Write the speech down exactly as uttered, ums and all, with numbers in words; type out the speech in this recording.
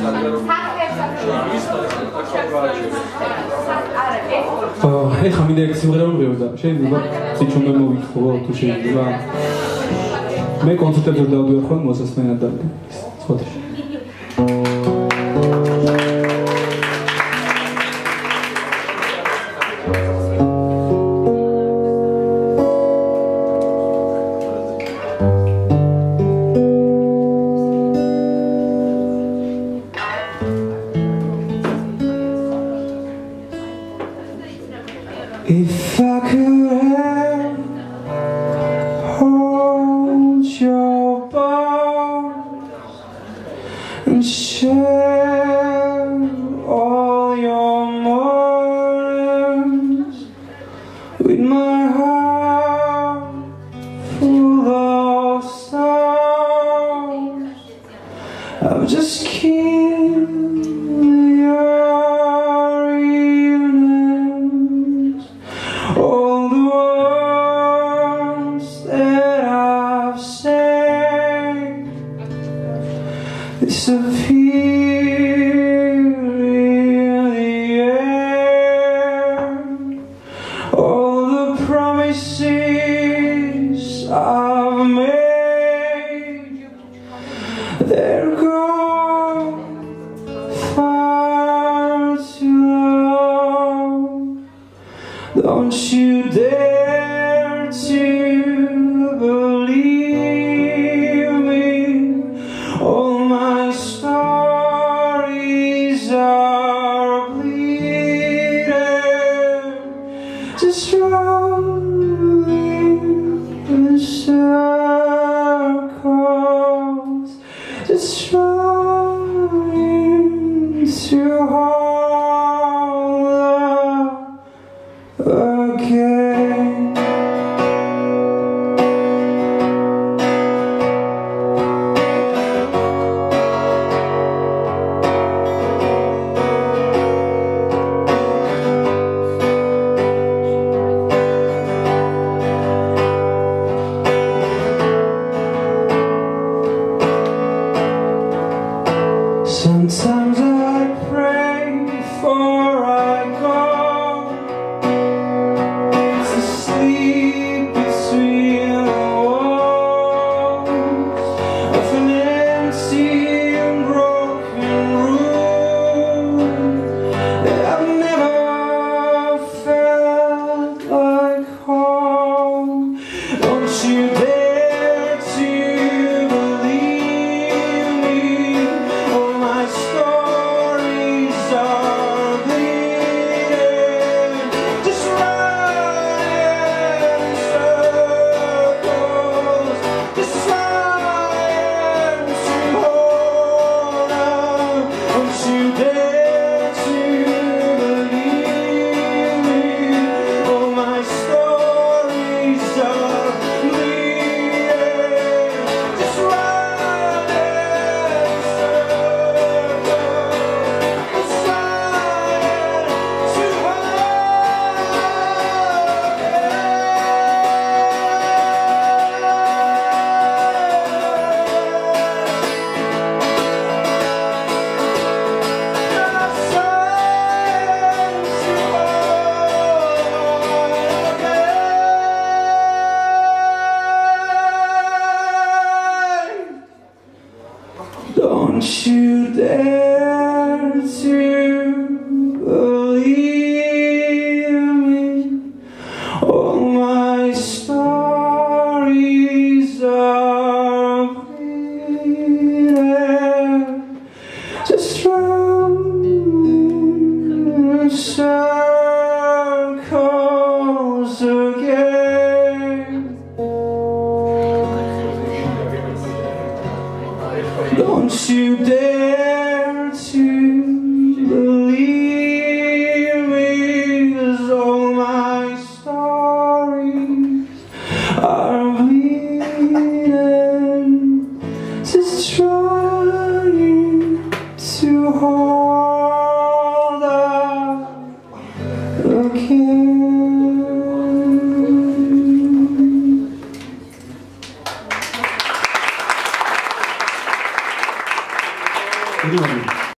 ეხა მინდა ეგ სიმღერა მომღირო და შეიძლება ციჩო მე მოვითხო თუ შეიძლება მე კონცერტებზე დავდივარ ხოლმე მოსასმენად და სხვა If I could have hold your bones and share all your mourns with my heart full of sorrows, I would just kill your evenings. All the words that I've said disappear in the air. All the promises I've made, they're gone far too long. Don't you dare to believe me. All my stories are bleeding, just rolling in circles, just trying to hold again. Sometimes I pray before I go to sleep between the walls of an empty and broken room that I've never felt like home. Don't you dare to believe me. All my stories are bleeding, just running in circles, just trying to hold on. Don't you dare to believe me. All my stories are bleeding, just running in circles, just trying to Don't you dare to believe me. All my stories are bleeding, just running in circles again. Don't you dare to believe me, 'cause all my stories are bleeding, just trying to hold up again. Thank you.